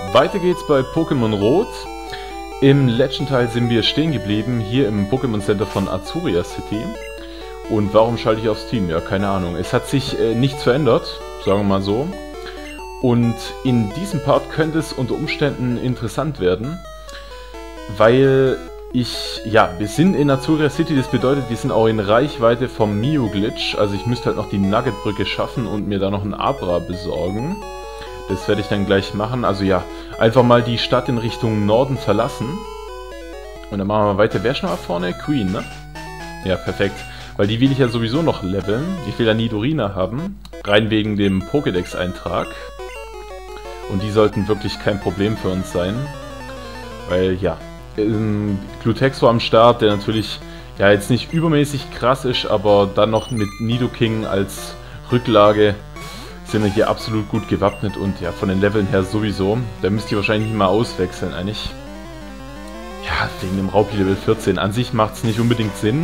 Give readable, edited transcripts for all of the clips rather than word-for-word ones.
weiter geht's bei Pokémon Rot. Im letzten Teil sind wir stehen geblieben, hier im Pokémon Center von Azuria City. Und warum schalte ich aufs Team? Ja, keine Ahnung. Es hat sich nichts verändert, sagen wir mal so. Und in diesem Part könnte es unter Umständen interessant werden, weil wir sind in Azuria City, das bedeutet, wir sind auch in Reichweite vom Mio-Glitch. Also ich müsste halt noch die Nugget-Brücke schaffen und mir da noch ein Abra besorgen. Das werde ich dann gleich machen. Also ja, einfach mal die Stadt in Richtung Norden verlassen. Und dann machen wir weiter. Wer ist noch vorne? Queen, ne? Ja, perfekt. Weil die will ich ja sowieso noch leveln. Ich will ja Nidorina haben. Rein wegen dem Pokédex-Eintrag. Und die sollten wirklich kein Problem für uns sein. Weil, ja, Glutexo am Start, der natürlich ja jetzt nicht übermäßig krass ist, aber dann noch mit Nidoking als Rücklage sind wir hier absolut gut gewappnet und ja, von den Leveln her sowieso. Da müsst ihr wahrscheinlich nicht mal auswechseln eigentlich. Ja, wegen dem Raupi Level 14. An sich macht es nicht unbedingt Sinn.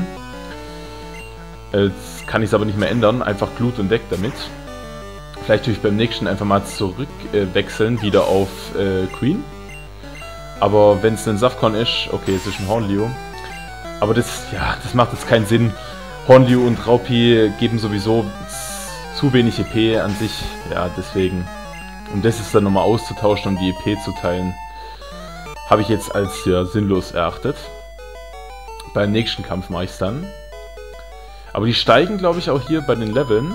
Jetzt kann ich es aber nicht mehr ändern. Einfach Glut und weg damit. Vielleicht tue ich beim nächsten einfach mal zurückwechseln, wieder auf Queen. Aber wenn es ein Safcon ist, okay, es ist ein Hornlio. Aber das macht jetzt keinen Sinn. Hornlio und Raupi geben sowieso zu wenig EP an sich. Ja, deswegen. Um das ist dann nochmal auszutauschen und die EP zu teilen, habe ich jetzt als ja, sinnlos erachtet. Beim nächsten Kampf mache ich es dann. Aber die steigen, glaube ich, auch hier bei den Leveln.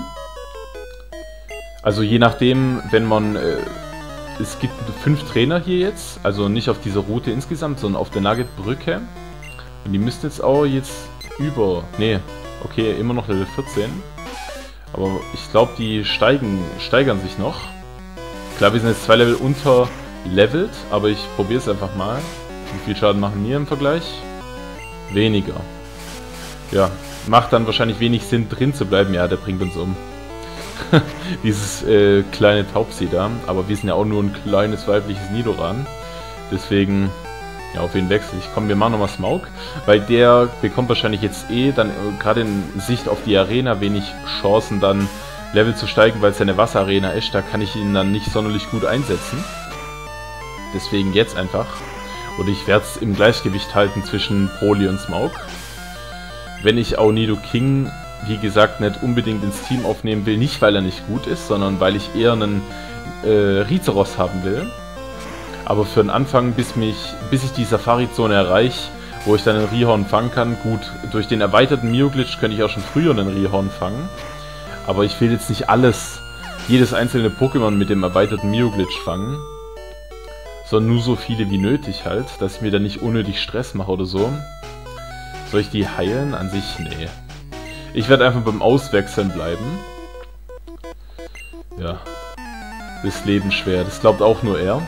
Also je nachdem, wenn man... es gibt 5 Trainer hier jetzt, also nicht auf dieser Route insgesamt, sondern auf der Nugget-Brücke. Und die müssten jetzt auch okay, immer noch Level 14. Aber ich glaube, die steigern sich noch. Klar, wir sind jetzt 2 Level unterlevelt, aber ich probiere es einfach mal. Wie viel Schaden machen wir im Vergleich? Weniger. Ja, macht dann wahrscheinlich wenig Sinn, drin zu bleiben. Ja, der bringt uns um. Dieses kleine Taubsi da. Aber wir sind ja auch nur ein kleines weibliches Nidoran. Deswegen, ja, auf wen wechsle ich? Komm, wir machen nochmal Smaug. Weil der bekommt wahrscheinlich jetzt dann gerade in Sicht auf die Arena wenig Chancen, dann Level zu steigen, weil es ja eine Wasserarena ist. Da kann ich ihn dann nicht sonderlich gut einsetzen. Deswegen jetzt einfach. Und ich werde es im Gleichgewicht halten zwischen Broly und Smaug. Wenn ich auch Nidoking, wie gesagt, nicht unbedingt ins Team aufnehmen will, nicht weil er nicht gut ist, sondern weil ich eher einen Rizeros haben will. Aber für den Anfang, bis ich die Safari-Zone erreiche, wo ich dann einen Rhyhorn fangen kann, gut, durch den erweiterten Mio-Glitch könnte ich auch schon früher einen Rhyhorn fangen. Aber ich will jetzt nicht jedes einzelne Pokémon mit dem erweiterten Mio-Glitch fangen, sondern nur so viele wie nötig halt, dass ich mir dann nicht unnötig Stress mache oder so. Soll ich die heilen? An sich, nee. Ich werde einfach beim Auswechseln bleiben. Ja. Das Leben schwer. Das glaubt auch nur er.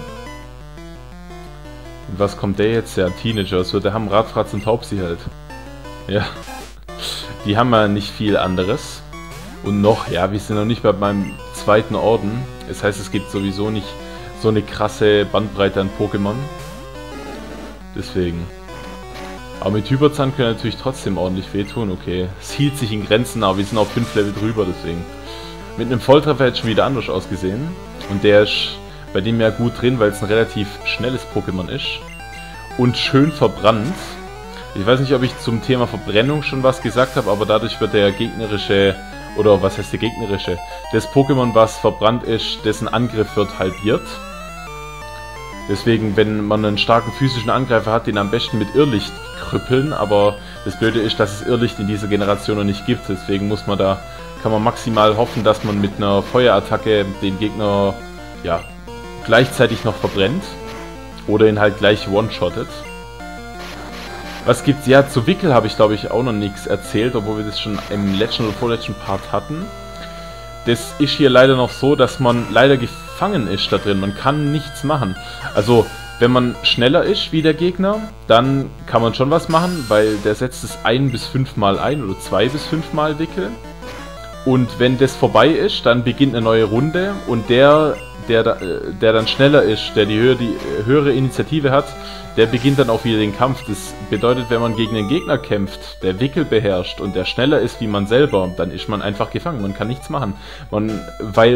Und was kommt der jetzt? Ja, Teenager. So, der haben Radfratz und Taubsi halt. Ja. Die haben ja nicht viel anderes. Und noch, ja, wir sind noch nicht bei meinem 2. Orden. Das heißt, es gibt sowieso nicht so eine krasse Bandbreite an Pokémon. Deswegen. Aber mit Hyperzahn können natürlich trotzdem ordentlich wehtun. Okay, es hielt sich in Grenzen, aber wir sind auf 5 Level drüber, deswegen. Mit einem Volltreffer hätte es schon wieder anders ausgesehen. Und der ist bei dem ja gut drin, weil es ein relativ schnelles Pokémon ist. Und schön verbrannt. Ich weiß nicht, ob ich zum Thema Verbrennung schon was gesagt habe, aber dadurch wird der gegnerische, oder was heißt der gegnerische? Das Pokémon, was verbrannt ist, dessen Angriff wird halbiert. Deswegen, wenn man einen starken physischen Angreifer hat, den am besten mit Irrlicht krüppeln, aber das Blöde ist, dass es Irrlicht in dieser Generation noch nicht gibt, deswegen kann man maximal hoffen, dass man mit einer Feuerattacke den Gegner, ja, gleichzeitig noch verbrennt oder ihn halt gleich one-shottet. Was gibt's? Ja, zu Wickel habe ich glaube ich auch noch nichts erzählt, obwohl wir das schon im letzten oder vorletzten Part hatten. Das ist hier leider noch so, dass man leider gefangen ist da drin. Man kann nichts machen. Also, wenn man schneller ist wie der Gegner, dann kann man schon was machen, weil der setzt es 1 bis 5 Mal ein oder 2 bis 5 Mal Wickel. Und wenn das vorbei ist, dann beginnt eine neue Runde und der dann schneller ist, der die höhere Initiative hat, der beginnt dann auch wieder den Kampf. Das bedeutet, wenn man gegen einen Gegner kämpft, der Wickel beherrscht und der schneller ist wie man selber, dann ist man einfach gefangen. Man kann nichts machen. Weil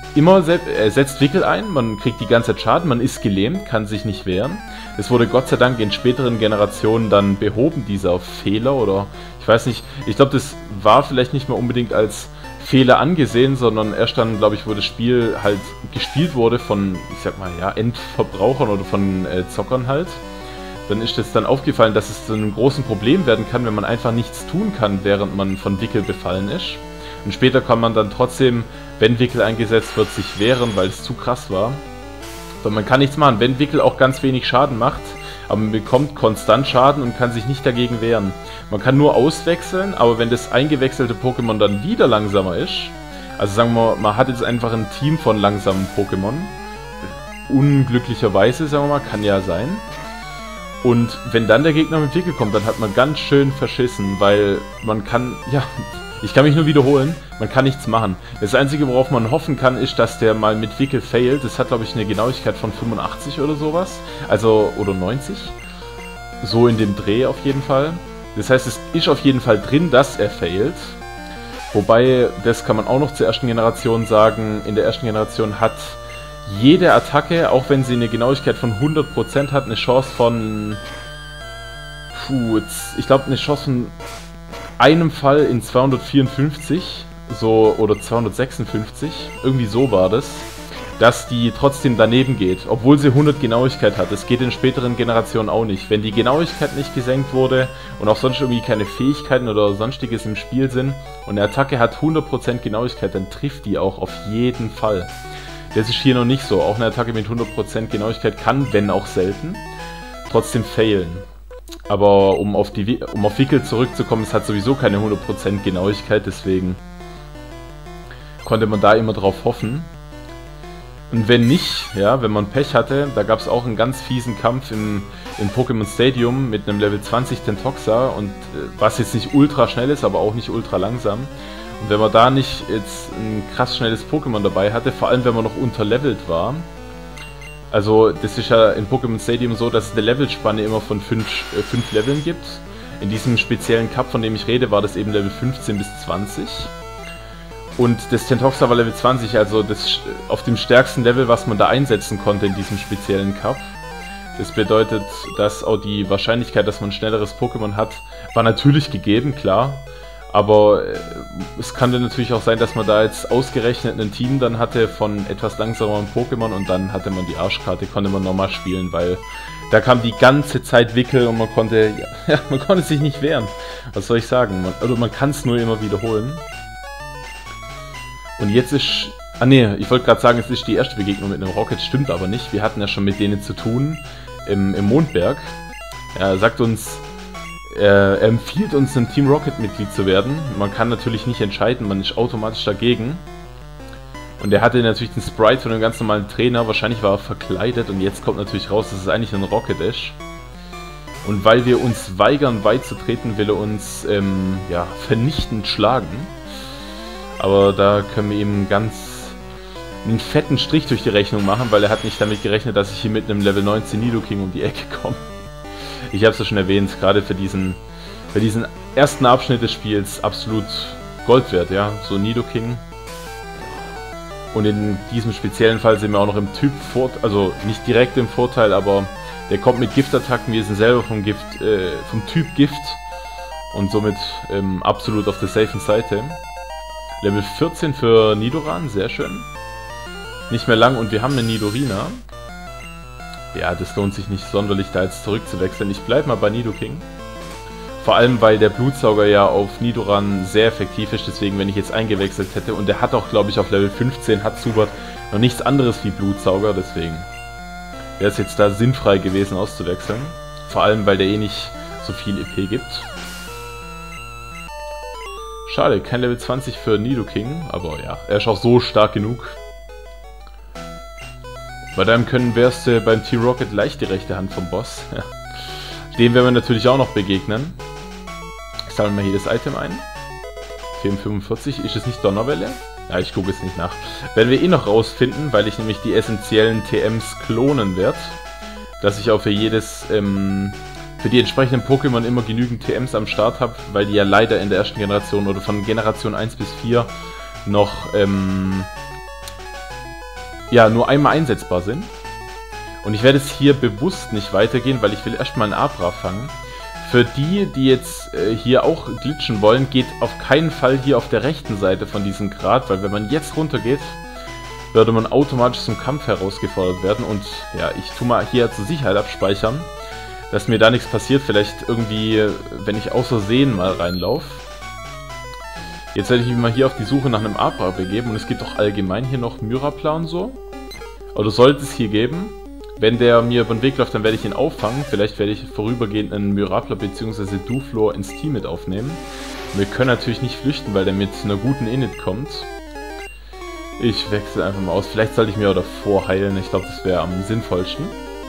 er setzt Wickel ein, man kriegt die ganze Zeit Schaden, man ist gelähmt, kann sich nicht wehren. Es wurde Gott sei Dank in späteren Generationen dann behoben, dieser Fehler, oder ich weiß nicht, ich glaube, das war vielleicht nicht mehr unbedingt als Fehler angesehen, sondern erst dann, glaube ich, wo das Spiel halt gespielt wurde von, ich sag mal, ja, Endverbrauchern oder von Zockern halt. Dann ist es dann aufgefallen, dass es zu einem großen Problem werden kann, wenn man einfach nichts tun kann, während man von Wickel befallen ist. Und später kann man dann trotzdem, wenn Wickel eingesetzt wird, sich wehren, weil es zu krass war. Weil man kann nichts machen, wenn Wickel auch ganz wenig Schaden macht, aber man bekommt konstant Schaden und kann sich nicht dagegen wehren. Man kann nur auswechseln, aber wenn das eingewechselte Pokémon dann wieder langsamer ist, also sagen wir mal, man hat jetzt einfach ein Team von langsamen Pokémon, unglücklicherweise, sagen wir mal, kann ja sein. Und wenn dann der Gegner mit Wickel kommt, dann hat man ganz schön verschissen, weil man kann, ja, ich kann mich nur wiederholen, man kann nichts machen. Das Einzige, worauf man hoffen kann, ist, dass der mal mit Wickel failt. Das hat, glaube ich, eine Genauigkeit von 85 oder sowas, also, oder 90. So in dem Dreh auf jeden Fall. Das heißt, es ist auf jeden Fall drin, dass er failt. Wobei, das kann man auch noch zur ersten Generation sagen, in der ersten Generation hat jede Attacke, auch wenn sie eine Genauigkeit von 100% hat, eine Chance von... ich glaube, eine Chance von einem Fall in 254, so, oder 256, irgendwie so war das, dass die trotzdem daneben geht, obwohl sie 100 Genauigkeit hat. Das geht in späteren Generationen auch nicht. Wenn die Genauigkeit nicht gesenkt wurde und auch sonst irgendwie keine Fähigkeiten oder sonstiges im Spiel sind und eine Attacke hat 100% Genauigkeit, dann trifft die auch auf jeden Fall. Das ist hier noch nicht so. Auch eine Attacke mit 100% Genauigkeit kann, wenn auch selten, trotzdem failen. Aber um auf Wickel zurückzukommen, es hat sowieso keine 100% Genauigkeit, deswegen konnte man da immer drauf hoffen. Und wenn nicht, ja, wenn man Pech hatte, da gab es auch einen ganz fiesen Kampf im Pokémon Stadium mit einem Level 20 Tentoxa, und was jetzt nicht ultra schnell ist, aber auch nicht ultra langsam. Und wenn man da nicht jetzt ein krass schnelles Pokémon dabei hatte, vor allem wenn man noch unterlevelt war, also das ist ja in Pokémon Stadium so, dass es eine Levelspanne immer von 5 Leveln gibt. In diesem speziellen Cup, von dem ich rede, war das eben Level 15 bis 20. Und das Tentoxa war Level 20, also das auf dem stärksten Level, was man da einsetzen konnte in diesem speziellen Cup. Das bedeutet, dass auch die Wahrscheinlichkeit, dass man ein schnelleres Pokémon hat, war natürlich gegeben, klar. Aber es kann dann natürlich auch sein, dass man da jetzt ausgerechnet ein Team dann hatte von etwas langsameren Pokémon und dann hatte man die Arschkarte, konnte man nochmal spielen, weil da kam die ganze Zeit Wickel und man konnte, ja, man konnte sich nicht wehren. Was soll ich sagen? Man kann es nur immer wiederholen. Und jetzt ist... Ah ne, ich wollte gerade sagen, es ist die erste Begegnung mit einem Rocket, stimmt aber nicht. Wir hatten ja schon mit denen zu tun im Mondberg. Er sagt uns... Er empfiehlt uns, ein Team Rocket Mitglied zu werden. Man kann natürlich nicht entscheiden, man ist automatisch dagegen. Und er hatte natürlich den Sprite von einem ganz normalen Trainer, wahrscheinlich war er verkleidet und jetzt kommt natürlich raus, dass es eigentlich ein Rocket ist. Und weil wir uns weigern beizutreten, will er uns ja, vernichtend schlagen. Aber da können wir ihm einen fetten Strich durch die Rechnung machen, weil er hat nicht damit gerechnet, dass ich hier mit einem Level 19 Nidoking um die Ecke komme. Ich habe es ja schon erwähnt, gerade für diesen ersten Abschnitt des Spiels absolut Gold wert, ja, so Nidoking. Und in diesem speziellen Fall sind wir auch noch im Typ Vorteil, also nicht direkt im Vorteil, aber der kommt mit Giftattacken, wir sind selber vom Typ Gift und somit absolut auf der safen Seite. Level 14 für Nidoran, sehr schön. Nicht mehr lang und wir haben eine Nidorina. Ja, das lohnt sich nicht sonderlich, da jetzt zurückzuwechseln. Ich bleibe mal bei Nidoking. Vor allem, weil der Blutsauger ja auf Nidoran sehr effektiv ist. Deswegen, wenn ich jetzt eingewechselt hätte. Und der hat auch, glaube ich, auf Level 15 hat Zubat noch nichts anderes wie Blutsauger. Deswegen wäre es jetzt da sinnfrei gewesen, auszuwechseln. Vor allem, weil der eh nicht so viel EP gibt. Schade, kein Level 20 für Nidoking. Aber ja, er ist auch so stark genug. Bei deinem Können wärst du beim Team Rocket leicht die rechte Hand vom Boss. Dem werden wir natürlich auch noch begegnen. Ich sammle mal hier das Item ein. 445, ist es nicht Donnerwelle? Ja, ich gucke es nicht nach. Werden wir eh noch rausfinden, weil ich nämlich die essentiellen TMs klonen werde. Dass ich auch für jedes, für die entsprechenden Pokémon immer genügend TMs am Start habe, weil die ja leider in der ersten Generation oder von Generation 1 bis 4 noch, ja, nur einmal einsetzbar sind. Und ich werde es hier bewusst nicht weitergehen, weil ich will erstmal einen Abra fangen. Für die, die jetzt hier auch glitschen wollen, geht auf keinen Fall hier auf der rechten Seite von diesem Grat, weil wenn man jetzt runter geht, würde man automatisch zum Kampf herausgefordert werden. Und ja, ich tue mal hier zur Sicherheit abspeichern, dass mir da nichts passiert. Vielleicht irgendwie, wenn ich außer Versehen mal reinlaufe. Jetzt werde ich mich mal hier auf die Suche nach einem Abra begeben. Und es gibt auch allgemein hier noch Myrapla und so. Oder sollte es hier geben. Wenn der mir über den Weg läuft, dann werde ich ihn auffangen. Vielleicht werde ich vorübergehend einen Myrapla bzw. Duflor ins Team mit aufnehmen. Wir können natürlich nicht flüchten, weil der mit einer guten Init kommt. Ich wechsle einfach mal aus. Vielleicht sollte ich mir auch davor heilen. Ich glaube, das wäre am sinnvollsten.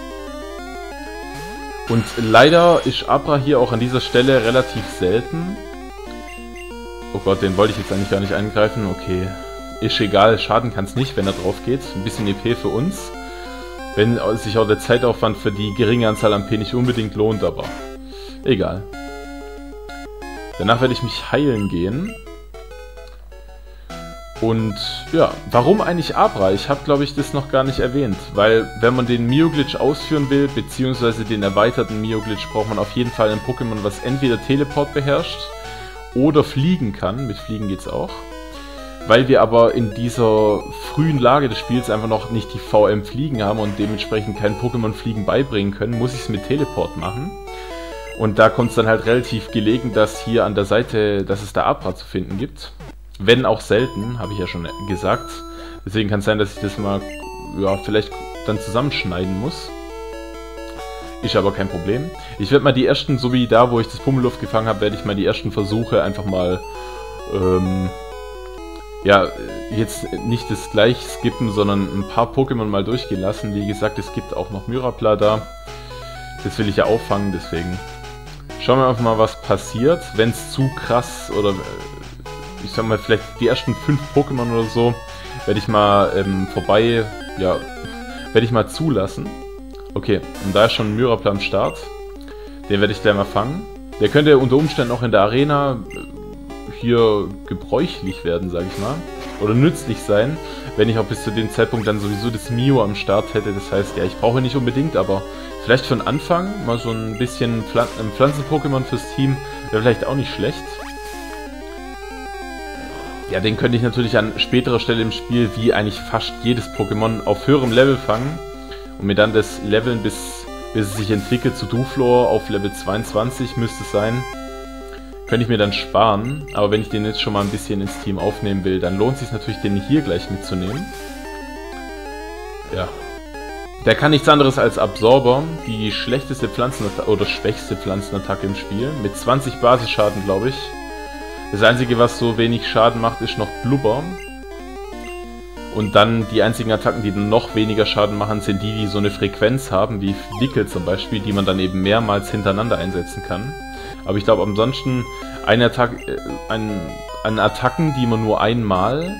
Und leider ist Abra hier auch an dieser Stelle relativ selten. Oh Gott, den wollte ich jetzt eigentlich gar nicht angreifen. Okay, ist egal. Schaden kann es nicht, wenn er drauf geht. Ein bisschen EP für uns. Wenn sich auch der Zeitaufwand für die geringe Anzahl an P nicht unbedingt lohnt, aber egal. Danach werde ich mich heilen gehen. Und ja, warum eigentlich Abra? Ich habe, glaube ich, das noch gar nicht erwähnt. Weil, wenn man den Mio-Glitch ausführen will, beziehungsweise den erweiterten Mio-Glitch, braucht man auf jeden Fall ein Pokémon, was entweder Teleport beherrscht oder fliegen kann. Mit Fliegen geht's auch. Weil wir aber in dieser frühen Lage des Spiels einfach noch nicht die VM Fliegen haben und dementsprechend kein Pokémon Fliegen beibringen können, muss ich es mit Teleport machen. Und da kommt es dann halt relativ gelegen, dass hier an der Seite, dass es da Abra zu finden gibt. Wenn auch selten, habe ich ja schon gesagt. Deswegen kann es sein, dass ich das mal, ja, vielleicht dann zusammenschneiden muss. Ist aber kein Problem. Ich werde mal die ersten, so wie da, wo ich das Pummeluft gefangen habe, werde ich mal die ersten Versuche einfach mal, ja, jetzt nicht das gleich skippen, sondern ein paar Pokémon mal durchgehen lassen. Wie gesagt, es gibt auch noch Myrapla da. Das will ich ja auffangen, deswegen schauen wir einfach mal, was passiert. Wenn es zu krass oder ich sag mal vielleicht die ersten 5 Pokémon oder so, werde ich mal ja, werde ich mal zulassen. Okay, und da ist schon ein Myrapla am Start. Den werde ich gleich mal fangen. Der könnte unter Umständen auch in der Arena hier gebräuchlich werden, sage ich mal. Oder nützlich sein, wenn ich auch bis zu dem Zeitpunkt dann sowieso das Mio am Start hätte. Das heißt, ja, ich brauche nicht unbedingt, aber vielleicht für den Anfang mal so ein bisschen Pflanzen-Pokémon fürs Team wäre vielleicht auch nicht schlecht. Ja, den könnte ich natürlich an späterer Stelle im Spiel, wie eigentlich fast jedes Pokémon, auf höherem Level fangen und mir dann das Leveln, bis es sich entwickelt zu Duflor auf Level 22 müsste es sein. Könnte ich mir dann sparen, aber wenn ich den jetzt schon mal ein bisschen ins Team aufnehmen will, dann lohnt es sich natürlich, den hier gleich mitzunehmen. Ja. Der kann nichts anderes als Absorber, die schlechteste Pflanzenattacke oder schwächste Pflanzenattacke im Spiel, mit 20 Basisschaden, glaube ich. Das einzige, was so wenig Schaden macht, ist noch Blubber. Und dann die einzigen Attacken, die noch weniger Schaden machen, sind die, die so eine Frequenz haben, wie Wickel zum Beispiel, die man dann eben mehrmals hintereinander einsetzen kann. Aber ich glaube, ansonsten an Attacken, die man nur einmal,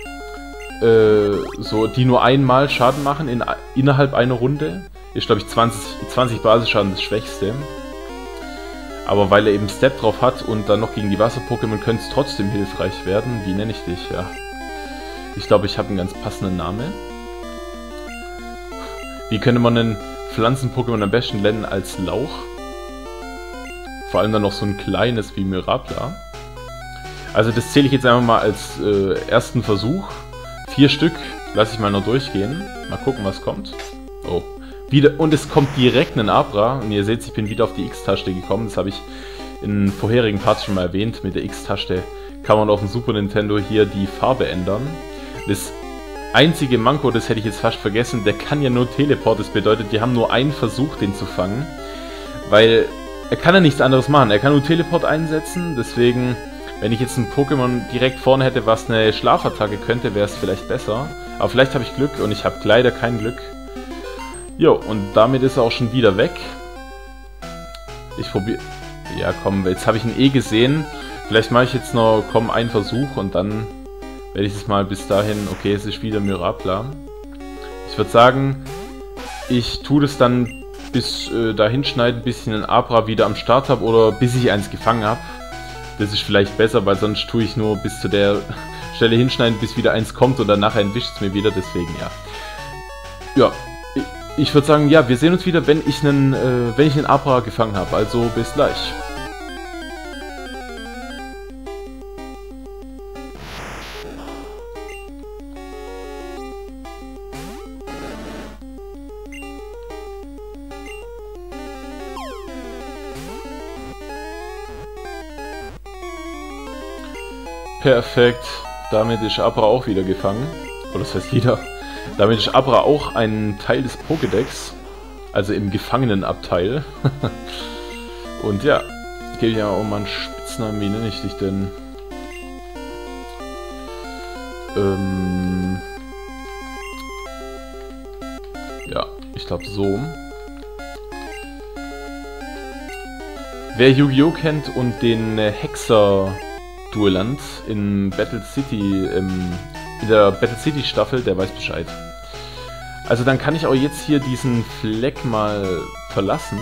die nur einmal Schaden machen innerhalb einer Runde, ist glaube ich 20 Basisschaden das Schwächste. Aber weil er eben Step drauf hat und dann noch gegen die Wasser-Pokémon könnte es trotzdem hilfreich werden. Wie nenne ich dich? Ja. Ich glaube, ich habe einen ganz passenden Namen. Wie könnte man einen Pflanzen-Pokémon am besten nennen als Lauch? Vor allem dann noch so ein kleines wie Myrapla. Also das zähle ich jetzt einfach mal als ersten Versuch. 4 Stück lasse ich mal noch durchgehen. Mal gucken, was kommt. Oh. Wieder, und es kommt direkt ein Abra. Und ihr seht, ich bin wieder auf die X-Taste gekommen. Das habe ich in vorherigen Parts schon mal erwähnt. Mit der X-Taste kann man auf dem Super Nintendo hier die Farbe ändern. Das einzige Manko, das hätte ich jetzt fast vergessen, der kann ja nur Teleport. Das bedeutet, wir haben nur einen Versuch, den zu fangen. Weil er kann ja nichts anderes machen. Er kann nur Teleport einsetzen. Deswegen, wenn ich jetzt ein Pokémon direkt vorne hätte, was eine Schlafattacke könnte, wäre es vielleicht besser. Aber vielleicht habe ich Glück und ich habe leider kein Glück. Jo, und damit ist er auch schon wieder weg. Ich probiere... Ja, komm, jetzt habe ich ihn eh gesehen. Vielleicht mache ich jetzt noch, einen Versuch und dann werde ich es mal bis dahin... Okay, es ist wieder Myrapla. Ich würde sagen, ich tue das dann bis dahin schneiden, bis ich einen Abra wieder am Start habe oder bis ich eins gefangen habe. Das ist vielleicht besser, weil sonst tue ich nur bis zu der Stelle hinschneiden, bis wieder eins kommt und danach entwischt es mir wieder. Deswegen, ja. ja, ich würde sagen, ja, wir sehen uns wieder, wenn ich einen Abra gefangen habe. Also bis gleich. Perfekt. Damit ist Abra auch wieder gefangen. Oder das heißt wieder. Damit ist Abra auch ein Teil des Pokédex. Also im Gefangenenabteil. Und ja, gebe ich ja auch mal einen Spitznamen. Wie nenne ich dich denn? Ja, ich glaube so. Wer Yu-Gi-Oh! Kennt und den Hexer-Duelland in Battle City, in der Battle City Staffel, der weiß Bescheid. Also dann kann ich auch jetzt hier diesen Fleck mal verlassen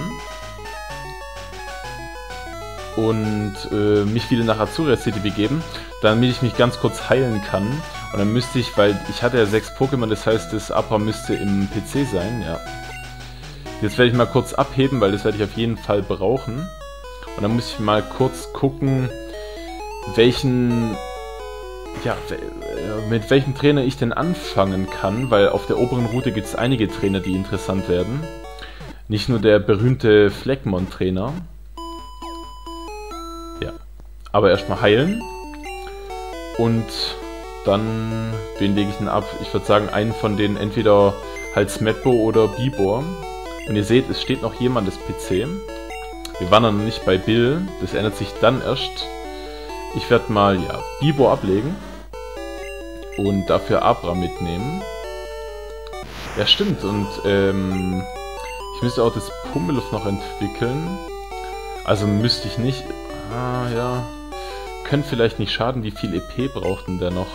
und mich wieder nach Azuria City begeben, damit ich mich ganz kurz heilen kann. Und dann müsste ich, weil ich hatte ja 6 Pokémon, das heißt das Abra müsste im PC sein, ja. Jetzt werde ich mal kurz abheben, weil das werde ich auf jeden Fall brauchen. Und dann muss ich mal kurz gucken, mit welchem Trainer ich denn anfangen kann, weil auf der oberen Route gibt es einige Trainer, die interessant werden. Nicht nur der berühmte Fleckmon-Trainer. Ja, aber erstmal heilen. Und dann, wen lege ich denn ab? Ich würde sagen, einen von denen, entweder halt Smetbo oder Bibor. Und ihr seht, es steht noch jemandes PC. Wir waren noch nicht bei Bill, das ändert sich dann erst. Ich werde mal, ja, Bibor ablegen und dafür Abra mitnehmen. Ja, stimmt, und ich müsste auch das Pummeluff noch entwickeln. Also müsste ich nicht. Ah, ja. Könnte vielleicht nicht schaden, wie viel EP braucht denn der noch?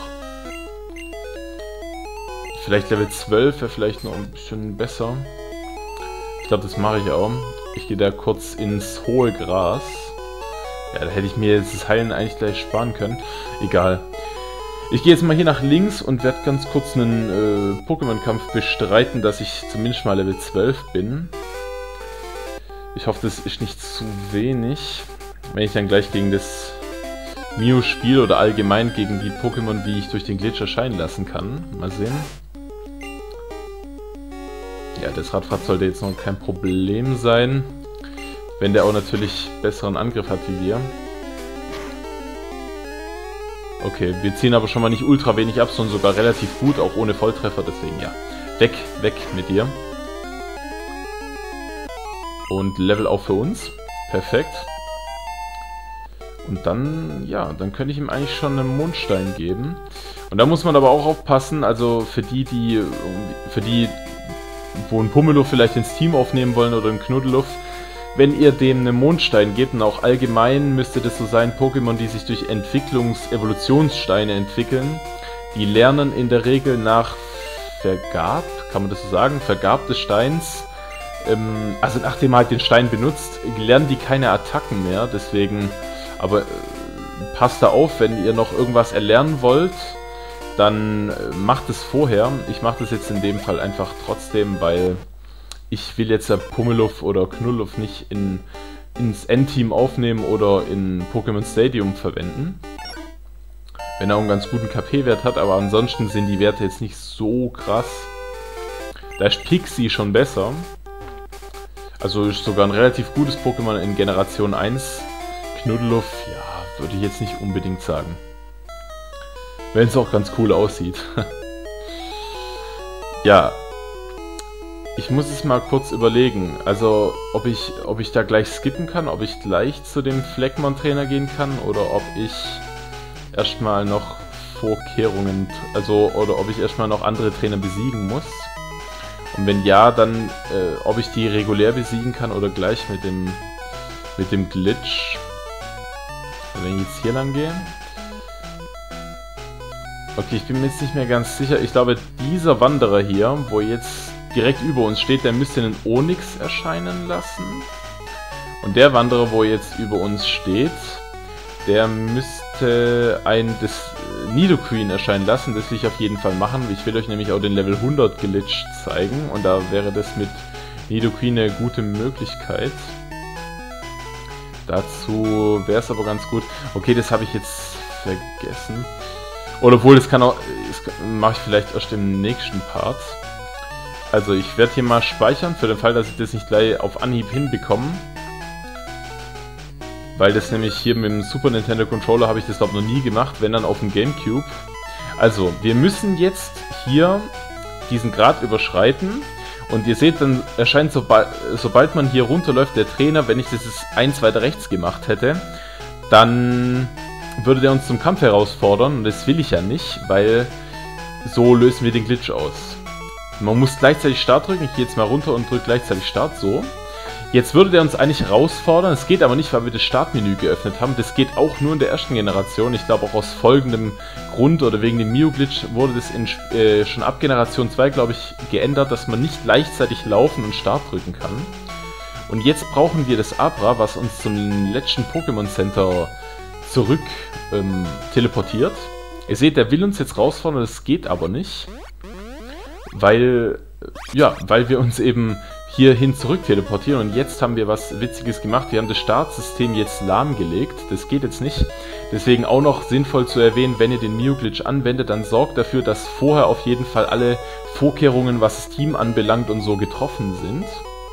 Vielleicht Level 12 wäre vielleicht noch ein bisschen besser. Ich glaube, das mache ich auch. Ich gehe da kurz ins hohe Gras. Ja, da hätte ich mir jetzt das Heilen eigentlich gleich sparen können. Egal. Ich gehe jetzt mal hier nach links und werde ganz kurz einen Pokémon-Kampf bestreiten, dass ich zumindest mal Level 12 bin. Ich hoffe, das ist nicht zu wenig. Wenn ich dann gleich gegen das Mew spiele oder allgemein gegen die Pokémon, die ich durch den Glitch erscheinen lassen kann. Mal sehen. Ja, das Radfahrt sollte jetzt noch kein Problem sein. Wenn der auch natürlich besseren Angriff hat wie wir. Okay, wir ziehen aber schon mal nicht ultra wenig ab, sondern sogar relativ gut, auch ohne Volltreffer, deswegen ja. Weg mit dir. Und Level auf für uns. Perfekt. Und dann, ja, dann könnte ich ihm eigentlich schon einen Mondstein geben. Und da muss man aber auch aufpassen, also für die, wo ein Pummeluff vielleicht ins Team aufnehmen wollen oder ein Knuddeluff, wenn ihr dem einen Mondstein gebt, und auch allgemein müsste das so sein, Pokémon, die sich durch Evolutionssteine entwickeln, die lernen in der Regel nach Vergab, kann man das so sagen, Vergab des Steins, also nachdem man halt den Stein benutzt, lernen die keine Attacken mehr, deswegen, aber passt da auf, wenn ihr noch irgendwas erlernen wollt, dann macht es vorher. Ich mache das jetzt in dem Fall einfach trotzdem, weil ich will jetzt der Pummeluff oder Knuddeluff nicht ins Endteam aufnehmen oder in Pokémon Stadium verwenden. Wenn er einen ganz guten KP-Wert hat, aber ansonsten sind die Werte jetzt nicht so krass. Da ist Pixie schon besser. Also ist sogar ein relativ gutes Pokémon in Generation 1. Knuddeluff, ja, würde ich jetzt nicht unbedingt sagen. Wenn es auch ganz cool aussieht. Ja. Ich muss es mal kurz überlegen, also ob ich da gleich skippen kann, ob ich gleich zu dem Fleckmon-Trainer gehen kann oder ob ich erstmal noch Vorkehrungen, oder ob ich erstmal noch andere Trainer besiegen muss. Und wenn ja, dann ob ich die regulär besiegen kann oder gleich mit dem Glitch. Wenn ich jetzt hier lang gehe. Okay, ich bin mir jetzt nicht mehr ganz sicher. Ich glaube, dieser Wanderer hier, wo jetzt direkt über uns steht, der müsste einen Onyx erscheinen lassen. Und der Wanderer, wo jetzt über uns steht, der müsste Nidoqueen erscheinen lassen. Das will ich auf jeden Fall machen. Ich will euch nämlich auch den Level 100 Glitch zeigen. Und da wäre das mit Nidoqueen eine gute Möglichkeit. Dazu wäre es aber ganz gut. Okay, das habe ich jetzt vergessen. Oder obwohl, das kann auch... Das mache ich vielleicht erst im nächsten Part. Also ich werde hier mal speichern, für den Fall, dass ich das nicht gleich auf Anhieb hinbekomme. Weil das nämlich hier mit dem Super Nintendo Controller habe ich das glaube ich noch nie gemacht, wenn dann auf dem Gamecube. Also, wir müssen jetzt hier diesen Grad überschreiten. Und ihr seht, dann erscheint, sobald man hier runterläuft, der Trainer, wenn ich das eins weiter rechts gemacht hätte, dann würde der uns zum Kampf herausfordern. Und das will ich ja nicht, weil so lösen wir den Glitch aus. Man muss gleichzeitig Start drücken. Ich gehe jetzt mal runter und drücke gleichzeitig Start, so. Jetzt würde der uns eigentlich herausfordern. Es geht aber nicht, weil wir das Startmenü geöffnet haben. Das geht auch nur in der ersten Generation. Ich glaube auch aus folgendem Grund oder wegen dem Mew-Glitch wurde das schon ab Generation 2, glaube ich, geändert, dass man nicht gleichzeitig laufen und Start drücken kann. Und jetzt brauchen wir das Abra, was uns zum letzten Pokémon Center zurück teleportiert. Ihr seht, der will uns jetzt herausfordern, das geht aber nicht. Weil wir uns eben hierhin zurück teleportieren und jetzt haben wir was Witziges gemacht. Wir haben das Startsystem jetzt lahmgelegt. Das geht jetzt nicht. Deswegen auch noch sinnvoll zu erwähnen, wenn ihr den Mew-Glitch anwendet, dann sorgt dafür, dass vorher auf jeden Fall alle Vorkehrungen, was das Team anbelangt und so getroffen sind.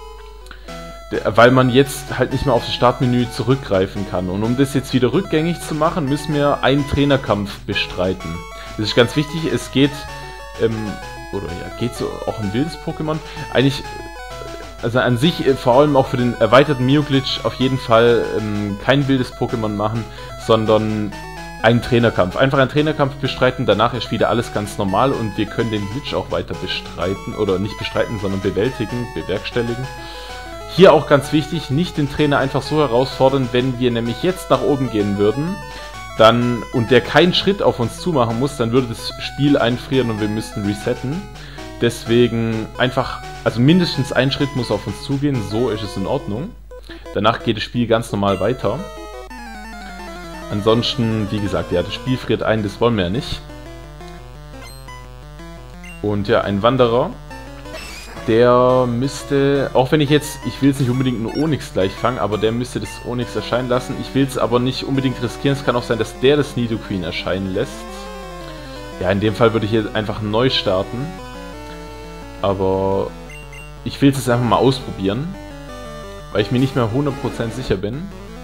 Weil man jetzt halt nicht mehr auf das Startmenü zurückgreifen kann. Und um das jetzt wieder rückgängig zu machen, müssen wir einen Trainerkampf bestreiten. Das ist ganz wichtig. Es geht... oder ja, geht so auch ein wildes Pokémon. Eigentlich, also an sich, vor allem auch für den erweiterten Mew-Glitch, auf jeden Fall kein wildes Pokémon machen, sondern einen Trainerkampf. Einfach einen Trainerkampf bestreiten, danach ist wieder alles ganz normal und wir können den Glitch auch weiter bestreiten, oder nicht bestreiten, sondern bewältigen, bewerkstelligen. Hier auch ganz wichtig, nicht den Trainer einfach so herausfordern, wenn wir nämlich jetzt nach oben gehen würden, dann, und der keinen Schritt auf uns zumachen muss, dann würde das Spiel einfrieren und wir müssten resetten. Deswegen einfach, also mindestens ein Schritt muss auf uns zugehen, so ist es in Ordnung. Danach geht das Spiel ganz normal weiter. Ansonsten, wie gesagt, ja, das Spiel friert ein, das wollen wir ja nicht. Und ja, ein Wanderer, der müsste, auch wenn ich will es nicht unbedingt einen Onyx gleich fangen, aber der müsste das Onyx erscheinen lassen. Ich will es aber nicht unbedingt riskieren, es kann auch sein, dass der das Nidoqueen erscheinen lässt. Ja, in dem Fall würde ich jetzt einfach neu starten. Aber ich will es jetzt einfach mal ausprobieren, weil ich mir nicht mehr 100% sicher bin.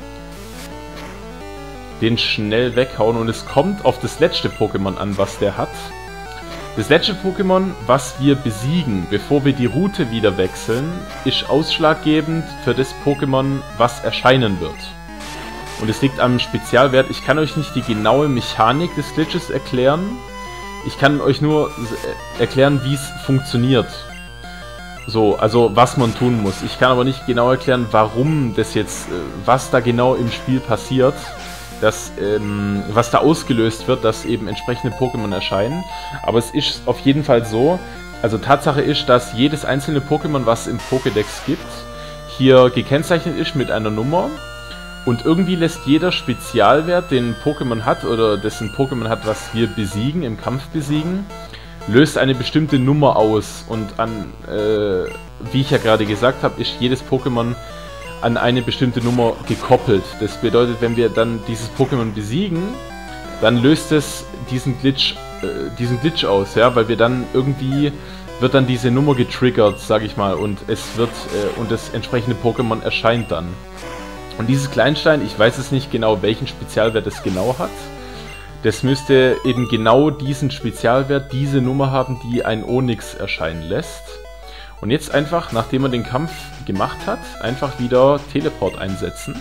Den schnell weghauen und es kommt auf das letzte Pokémon an, was der hat. Das letzte Pokémon, was wir besiegen, bevor wir die Route wieder wechseln, ist ausschlaggebend für das Pokémon, was erscheinen wird. Und es liegt am Spezialwert. Ich kann euch nicht die genaue Mechanik des Glitches erklären. Ich kann euch nur erklären, wie es funktioniert. So, also was man tun muss. Ich kann aber nicht genau erklären, warum das jetzt, was da genau im Spiel passiert. Was da ausgelöst wird, dass eben entsprechende Pokémon erscheinen. Aber es ist auf jeden Fall so, also Tatsache ist, dass jedes einzelne Pokémon, was im Pokédex gibt, hier gekennzeichnet ist mit einer Nummer. Und irgendwie lässt jeder Spezialwert, den ein Pokémon hat, oder dessen Pokémon hat, was wir besiegen, im Kampf besiegen, löst eine bestimmte Nummer aus. Und wie ich ja gerade gesagt habe, ist jedes Pokémon an eine bestimmte Nummer gekoppelt. Das bedeutet, wenn wir dann dieses Pokémon besiegen, dann löst es diesen Glitch aus, ja, weil wir dann irgendwie wird dann diese Nummer getriggert, sag ich mal, und und das entsprechende Pokémon erscheint dann. Und dieses Kleinstein, ich weiß es nicht genau, welchen Spezialwert es genau hat. Das müsste eben genau diesen Spezialwert, diese Nummer haben, die ein Onyx erscheinen lässt. Und jetzt einfach, nachdem man den Kampf gemacht hat, einfach wieder Teleport einsetzen.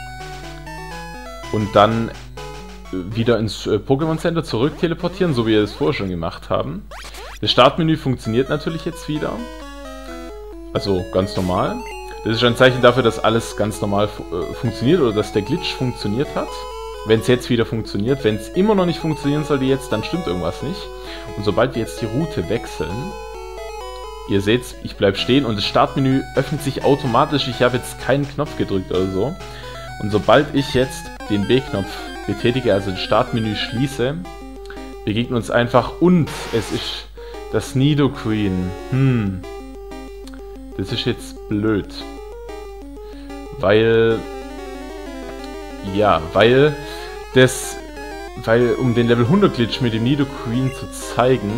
Und dann wieder ins Pokémon Center zurück teleportieren, so wie wir das vorher schon gemacht haben. Das Startmenü funktioniert natürlich jetzt wieder. Also ganz normal. Das ist ein Zeichen dafür, dass alles ganz normal funktioniert oder dass der Glitch funktioniert hat. Wenn es jetzt wieder funktioniert, wenn es immer noch nicht funktionieren sollte jetzt, dann stimmt irgendwas nicht. Und sobald wir jetzt die Route wechseln, ihr seht, ich bleibe stehen und das Startmenü öffnet sich automatisch. Ich habe jetzt keinen Knopf gedrückt oder so. Und sobald ich jetzt den B-Knopf betätige, also das Startmenü schließe, begegnen uns einfach und es ist das Nidoqueen. Das ist jetzt blöd. Weil um den Level 100 Glitch mit dem Nidoqueen zu zeigen,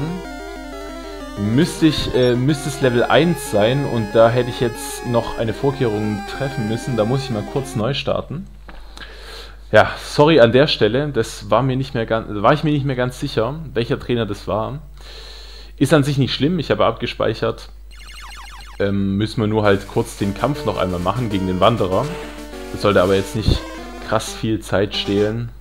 müsste es Level 1 sein und da hätte ich jetzt noch eine Vorkehrung treffen müssen. Da muss ich mal kurz neu starten. Ja, sorry an der Stelle, war ich mir nicht mehr ganz sicher, welcher Trainer das war. Ist an sich nicht schlimm, ich habe abgespeichert. Müssen wir nur halt kurz den Kampf noch einmal machen gegen den Wanderer. Das sollte aber jetzt nicht krass viel Zeit stehlen.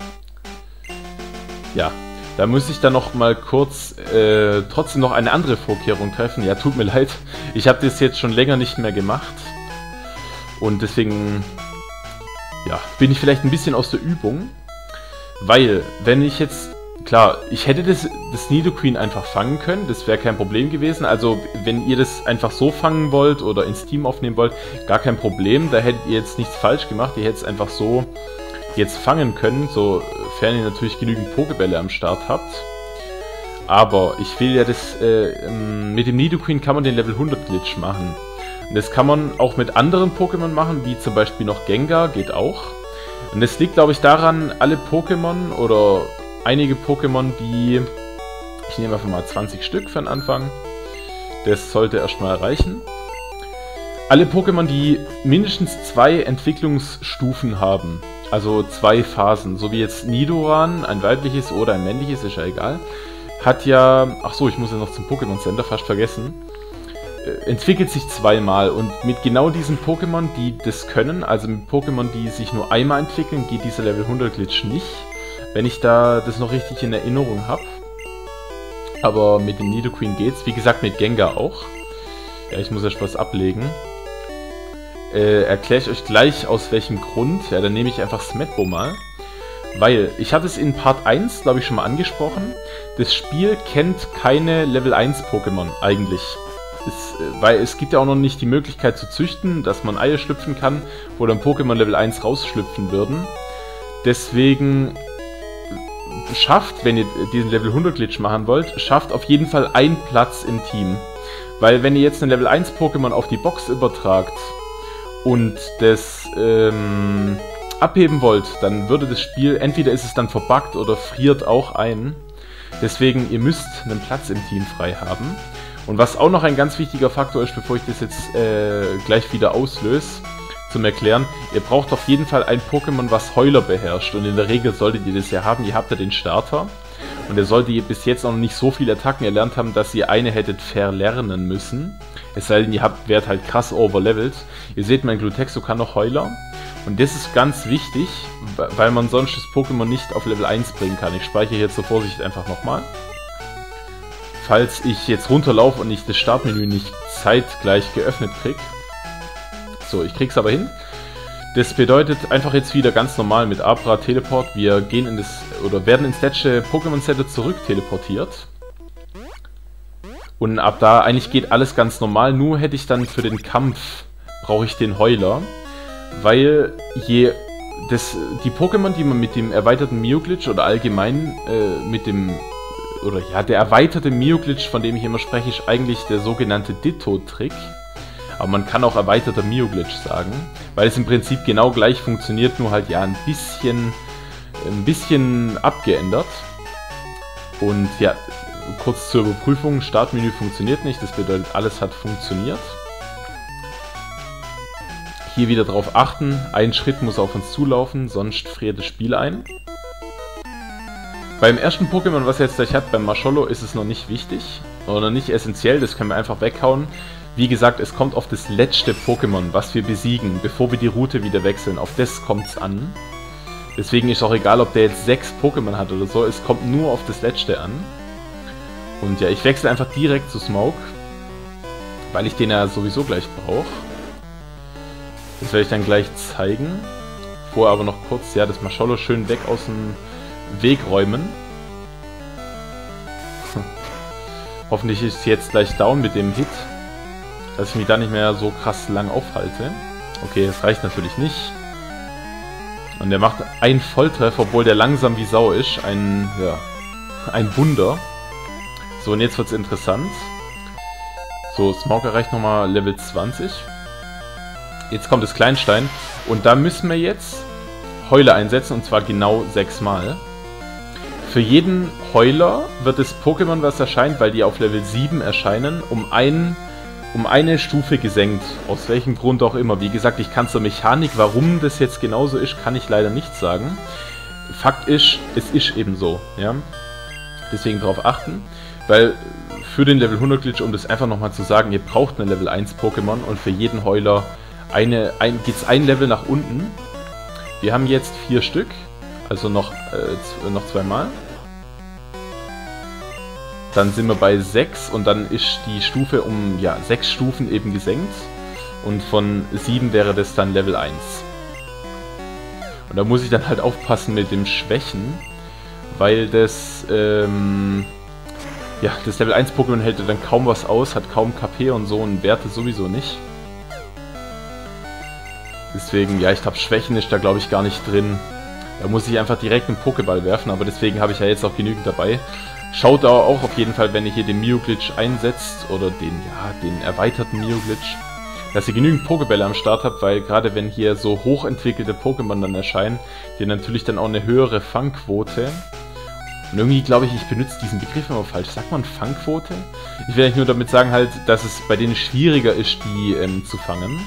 Ja, da muss ich dann noch mal kurz trotzdem noch eine andere Vorkehrung treffen. Ja, tut mir leid, ich habe das jetzt schon länger nicht mehr gemacht. Und deswegen... ja, bin ich vielleicht ein bisschen aus der Übung, weil, wenn ich jetzt, klar, ich hätte das Nidoqueen einfach fangen können, das wäre kein Problem gewesen, also wenn ihr das einfach so fangen wollt oder ins Team aufnehmen wollt, gar kein Problem, da hättet ihr jetzt nichts falsch gemacht, ihr hättet es einfach so jetzt fangen können, sofern ihr natürlich genügend Pokebälle am Start habt, aber ich will ja das, mit dem Nidoqueen kann man den Level 100 Glitch machen. Und das kann man auch mit anderen Pokémon machen, wie zum Beispiel noch Gengar, geht auch. Und das liegt, glaube ich, daran, alle Pokémon oder einige Pokémon, die... ich nehme einfach mal 20 Stück für den Anfang. Das sollte erstmal reichen. Alle Pokémon, die mindestens 2 Entwicklungsstufen haben, also 2 Phasen, so wie jetzt Nidoran, ein weibliches oder ein männliches, ist ja egal, hat ja... Achso, ich muss ja noch zum Pokémon Center, fast vergessen. Entwickelt sich zweimal und mit genau diesen Pokémon, die das können, also mit Pokémon, die sich nur einmal entwickeln, geht dieser Level 100 Glitch nicht, wenn ich da das noch richtig in Erinnerung habe. Aber mit dem Nidoqueen geht's, wie gesagt mit Gengar auch. Ja, ich muss erst was ablegen. Erkläre ich euch gleich aus welchem Grund. Ja, dann nehme ich einfach Smetbo mal. Weil, ich hatte es in Part 1, glaube ich, schon mal angesprochen, das Spiel kennt keine Level 1 Pokémon eigentlich. Weil es gibt ja auch noch nicht die Möglichkeit zu züchten, dass man Eier schlüpfen kann, wo dann Pokémon Level 1 rausschlüpfen würden. Deswegen schafft, wenn ihr diesen Level 100 Glitch machen wollt, schafft auf jeden Fall einen Platz im Team. Weil wenn ihr jetzt ein Level 1 Pokémon auf die Box übertragt und das abheben wollt, dann würde das Spiel, entweder ist es dann verbuggt oder friert auch ein. Deswegen, ihr müsst einen Platz im Team frei haben. Und was auch noch ein ganz wichtiger Faktor ist, bevor ich das jetzt gleich wieder auslöse, zum Erklären, ihr braucht auf jeden Fall ein Pokémon, was Heuler beherrscht. Und in der Regel solltet ihr das ja haben, ihr habt ja den Starter. Und ihr solltet bis jetzt noch nicht so viele Attacken erlernt haben, dass ihr eine hättet verlernen müssen. Es sei denn, ihr werdet halt krass overlevelt. Ihr seht, mein Glutexo kann noch Heuler. Und das ist ganz wichtig, weil man sonst das Pokémon nicht auf Level 1 bringen kann. Ich speichere jetzt zur Vorsicht einfach nochmal. Falls ich jetzt runterlaufe und ich das Startmenü nicht zeitgleich geöffnet kriege. So, ich krieg's aber hin. Das bedeutet einfach jetzt wieder ganz normal mit Abra Teleport. Wir gehen in das, oder werden ins letzte Pokémon Center zurück teleportiert. Und ab da eigentlich geht alles ganz normal. Nur hätte ich dann für den Kampf, brauche ich den Heuler. Weil die Pokémon, die man mit dem erweiterten Mio-Glitch oder allgemein mit dem... oder ja, der erweiterte Mio-Glitch, von dem ich immer spreche, ist eigentlich der sogenannte Ditto-Trick. Aber man kann auch erweiterter Mio-Glitch sagen, weil es im Prinzip genau gleich funktioniert, nur halt ja ein bisschen abgeändert. Und ja, kurz zur Überprüfung, Startmenü funktioniert nicht, das bedeutet, alles hat funktioniert. Hier wieder darauf achten, ein Schritt muss auf uns zulaufen, sonst friert das Spiel ein. Beim ersten Pokémon, was ihr jetzt gleich habt, beim Mascholo, ist es noch nicht wichtig oder nicht essentiell, das können wir einfach weghauen. Wie gesagt, es kommt auf das letzte Pokémon, was wir besiegen, bevor wir die Route wieder wechseln. Auf das kommt es an. Deswegen ist auch egal, ob der jetzt 6 Pokémon hat oder so, es kommt nur auf das letzte an. Und ja, ich wechsle einfach direkt zu Smoke, weil ich den ja sowieso gleich brauche. Das werde ich dann gleich zeigen. Vorher aber noch kurz, ja, das Mascholo schön weg aus dem Weg räumen. Hoffentlich ist es jetzt gleich down mit dem Hit, dass ich mich da nicht mehr so krass lang aufhalte. Okay, das reicht natürlich nicht. Und der macht einen Volltreffer, obwohl der langsam wie Sau ist. Ja, Ein Wunder. So, und jetzt wird es interessant. So, Smaug erreicht nochmal Level 20. Jetzt kommt das Kleinstein. Und da müssen wir jetzt Heuler einsetzen, und zwar genau 6 Mal. Für jeden Heuler wird das Pokémon, was erscheint, weil die auf Level 7 erscheinen, um eine Stufe gesenkt. Aus welchem Grund auch immer. Wie gesagt, ich kann zur Mechanik, warum das jetzt genauso ist, kann ich leider nicht sagen. Fakt ist, es ist eben so. Ja? Deswegen darauf achten. Weil für den Level 100 Glitch, um das einfach nochmal zu sagen, ihr braucht ein Level 1 Pokémon und für jeden Heuler geht es ein Level nach unten. Wir haben jetzt 4 Stück, also noch 2 Mal. Dann sind wir bei 6 und dann ist die Stufe um 6 Stufen eben gesenkt. Und von 7 wäre das dann Level 1. Und da muss ich dann halt aufpassen mit dem Schwächen, weil das das Level 1 Pokémon hält dann kaum was aus, hat kaum KP und so und Werte sowieso nicht. Deswegen, ja, ich glaube, Schwächen ist da, glaube ich, gar nicht drin. Da muss ich einfach direkt einen Pokéball werfen, aber deswegen habe ich ja jetzt auch genügend dabei. Schaut da auch auf jeden Fall, wenn ihr hier den Mio-Glitch einsetzt, oder den erweiterten Mio-Glitch, dass ihr genügend Pokébälle am Start habt, weil gerade wenn hier so hochentwickelte Pokémon dann erscheinen, die natürlich dann auch eine höhere Fangquote. Und irgendwie glaube ich, ich benutze diesen Begriff immer falsch. Sagt man Fangquote? Ich will eigentlich nur damit sagen halt, dass es bei denen schwieriger ist, die zu fangen.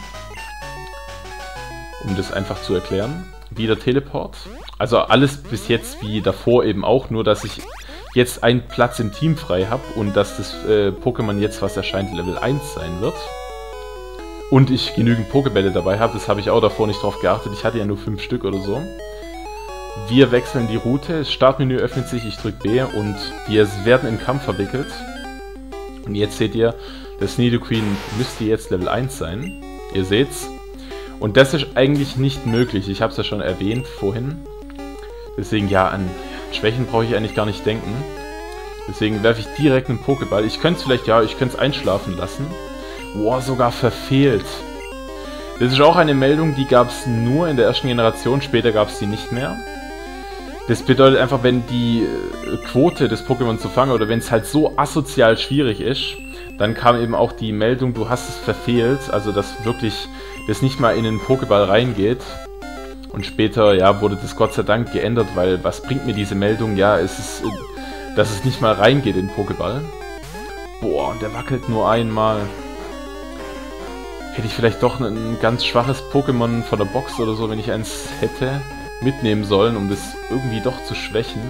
Um das einfach zu erklären. Wieder Teleport. Also alles bis jetzt wie davor eben auch, nur dass ich jetzt einen Platz im Team frei habe und dass das Pokémon jetzt, was erscheint, Level 1 sein wird. Und ich genügend Pokébälle dabei habe, das habe ich auch davor nicht drauf geachtet. Ich hatte ja nur 5 Stück oder so. Wir wechseln die Route, das Startmenü öffnet sich, ich drücke B und wir werden im Kampf verwickelt. Und jetzt seht ihr, das Nidoqueen müsste jetzt Level 1 sein. Ihr seht's. Und das ist eigentlich nicht möglich, ich habe es ja schon erwähnt vorhin. Deswegen, ja, an Schwächen brauche ich eigentlich gar nicht denken. Deswegen werfe ich direkt einen Pokéball. Ich könnte es vielleicht, ich könnte es einschlafen lassen. Boah, sogar verfehlt. Das ist auch eine Meldung, die gab es nur in der ersten Generation, später gab es die nicht mehr. Das bedeutet einfach, wenn die Quote des Pokémon zu fangen, oder wenn es halt so asozial schwierig ist, dann kam eben auch die Meldung, du hast es verfehlt, also dass wirklich das nicht mal in den Pokéball reingeht. Und später, ja, wurde das Gott sei Dank geändert, weil was bringt mir diese Meldung? Ja, es ist, dass es nicht mal reingeht in den Pokéball. Boah, und der wackelt nur einmal. Hätte ich vielleicht doch ein ganz schwaches Pokémon von der Box oder so, wenn ich eins hätte, mitnehmen sollen, um das irgendwie doch zu schwächen.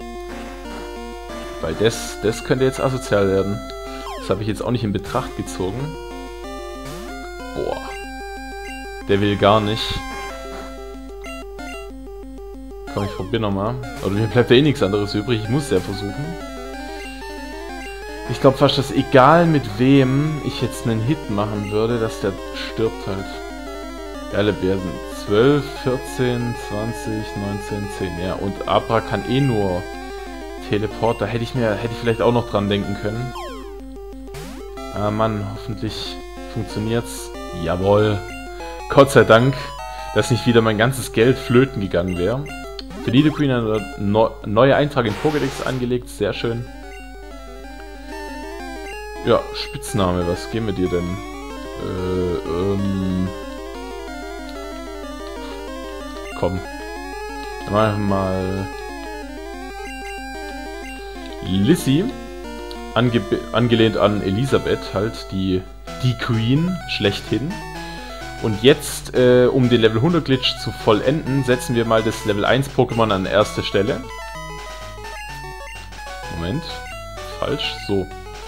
Weil das könnte jetzt asozial werden. Das habe ich jetzt auch nicht in Betracht gezogen. Boah. Der will gar nicht. Komm, ich probiere nochmal. Oder mir bleibt ja eh nichts anderes übrig. Ich muss es ja versuchen. Ich glaube fast, dass egal mit wem ich jetzt einen Hit machen würde, dass der stirbt halt. Geile Bärsen. 12, 14, 20, 19, 10. Ja, und Abra kann eh nur Teleport. Da hätte ich vielleicht auch noch dran denken können. Ah Mann, hoffentlich funktioniert's. Jawohl. Gott sei Dank, dass nicht wieder mein ganzes Geld flöten gegangen wäre. Für Nidoqueen ein neuer Eintrag in Pokédex angelegt. Sehr schön. Ja, Spitzname, was geben wir dir denn? Komm. Machen wir mal Lissy. Angelehnt an Elisabeth, halt die Queen schlechthin. Und jetzt, um den Level 100 Glitch zu vollenden, setzen wir mal das Level 1 Pokémon an erste Stelle. Moment. Falsch. So.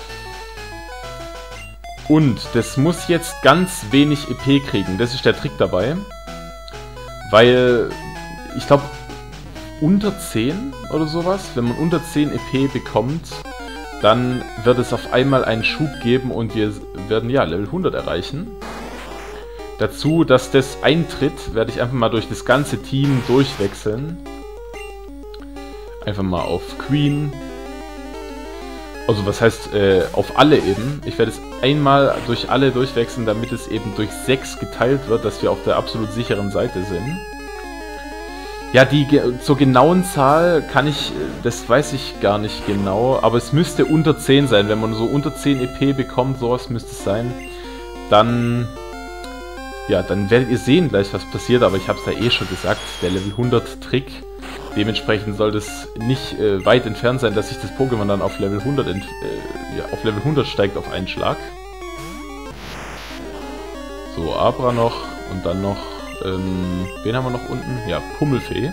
Und das muss jetzt ganz wenig EP kriegen. Das ist der Trick dabei. Weil, ich glaube, unter 10 oder sowas, wenn man unter 10 EP bekommt, dann wird es auf einmal einen Schub geben und wir werden, ja, Level 100 erreichen. Dazu, dass das eintritt, werde ich einfach mal durch das ganze Team durchwechseln. Einfach mal auf Queen. Also was heißt, auf alle eben. Ich werde es einmal durch alle durchwechseln, damit es eben durch 6 geteilt wird, dass wir auf der absolut sicheren Seite sind. Ja, zur genauen Zahl kann ich, das weiß ich gar nicht genau, aber es müsste unter 10 sein. Wenn man so unter 10 EP bekommt, sowas müsste es sein, dann, ja, dann werdet ihr sehen gleich, was passiert, aber ich habe es ja eh schon gesagt, der Level 100 Trick, dementsprechend soll das nicht weit entfernt sein, dass sich das Pokémon dann auf Level 100, auf Level 100 steigt auf einen Schlag. So, Abra noch und dann noch, wen haben wir noch unten? Ja, Pummelfee.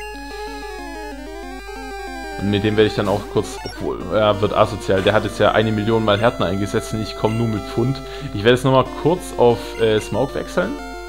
Und mit dem werde ich dann auch kurz, obwohl, er wird asozial, der hat jetzt ja 1 Million Mal Härtner eingesetzt und ich komme nur mit Pfund. Ich werde jetzt nochmal kurz auf Smoke wechseln.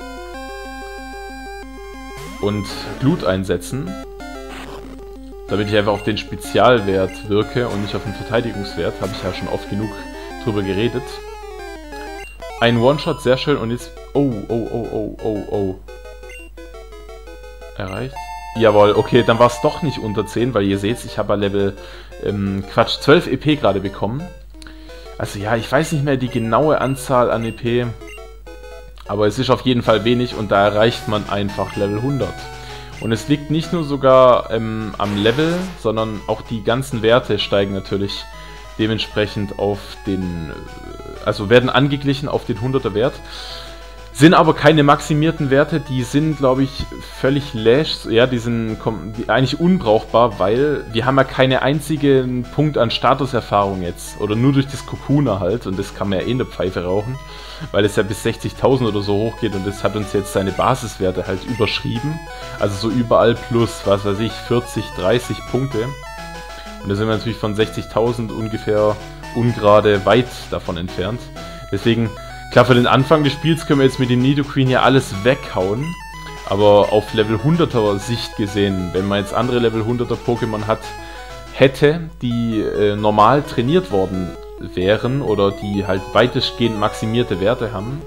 Und Glut einsetzen. Damit ich einfach auf den Spezialwert wirke und nicht auf den Verteidigungswert. Habe ich ja schon oft genug drüber geredet. Ein One-Shot, sehr schön. Und jetzt... Oh. Erreicht? Jawohl, okay, dann war es doch nicht unter 10, weil ihr seht, ich habe ja Level... 12 EP gerade bekommen. Also ja, ich weiß nicht mehr die genaue Anzahl an EP. Aber es ist auf jeden Fall wenig und da erreicht man einfach Level 100. Und es liegt nicht nur sogar am Level, sondern auch die ganzen Werte steigen natürlich dementsprechend auf den, also werden angeglichen auf den 100er Wert. Sind aber keine maximierten Werte, die sind, glaube ich, völlig lash, ja, die sind eigentlich unbrauchbar, weil wir haben ja keinen einzigen Punkt an Statuserfahrung jetzt, oder nur durch das Kokuna halt, und das kann man ja eh in der Pfeife rauchen, weil es ja bis 60.000 oder so hochgeht und das hat uns jetzt seine Basiswerte halt überschrieben, also so überall plus, was weiß ich, 40, 30 Punkte. Und da sind wir natürlich von 60.000 ungefähr ungerade weit davon entfernt. Deswegen, klar, für den Anfang des Spiels können wir jetzt mit dem Nidoqueen ja alles weghauen. Aber auf Level 100er Sicht gesehen, wenn man jetzt andere Level 100er Pokémon hätte, die normal trainiert worden wären oder die halt weitestgehend maximierte Werte haben,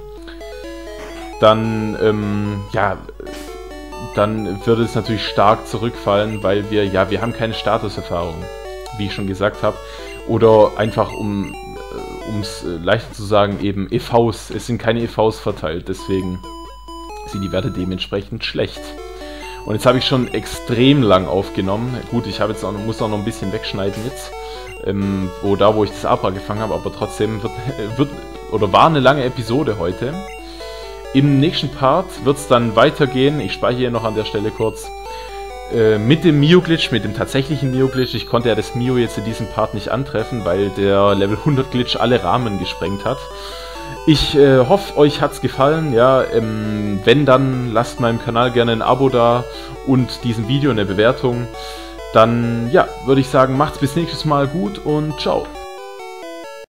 dann, ja, dann würde es natürlich stark zurückfallen, weil wir haben keine Statuserfahrung, wie ich schon gesagt habe. Oder einfach, um es leichter zu sagen, eben EVs. Es sind keine EVs verteilt, deswegen sind die Werte dementsprechend schlecht. Und jetzt habe ich schon extrem lang aufgenommen. Gut, ich habe jetzt muss auch noch ein bisschen wegschneiden jetzt, wo ich das Abra gefangen habe, aber trotzdem war eine lange Episode heute. Im nächsten Part wird es dann weitergehen, ich speichere hier noch an der Stelle kurz, mit dem Mio-Glitch, mit dem tatsächlichen Mio-Glitch. Ich konnte ja das Mio jetzt in diesem Part nicht antreffen, weil der Level 100 Glitch alle Rahmen gesprengt hat. Ich hoffe, euch hat's gefallen. Ja, wenn, dann lasst meinem Kanal gerne ein Abo da und diesem Video eine Bewertung. Dann, ja, würde ich sagen, macht's bis nächstes Mal gut und ciao.